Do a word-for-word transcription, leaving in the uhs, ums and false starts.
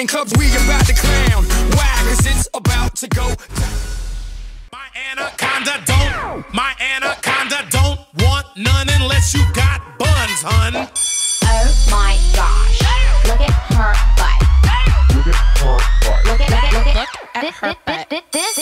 champagne cups, we about to clown. Why? Cause it's about to go down. My anaconda don't, my anaconda don't want none unless you got buns, hun. Oh my gosh. Look at her butt. Look at her butt. Look at, look at, look at, Look at her butt. This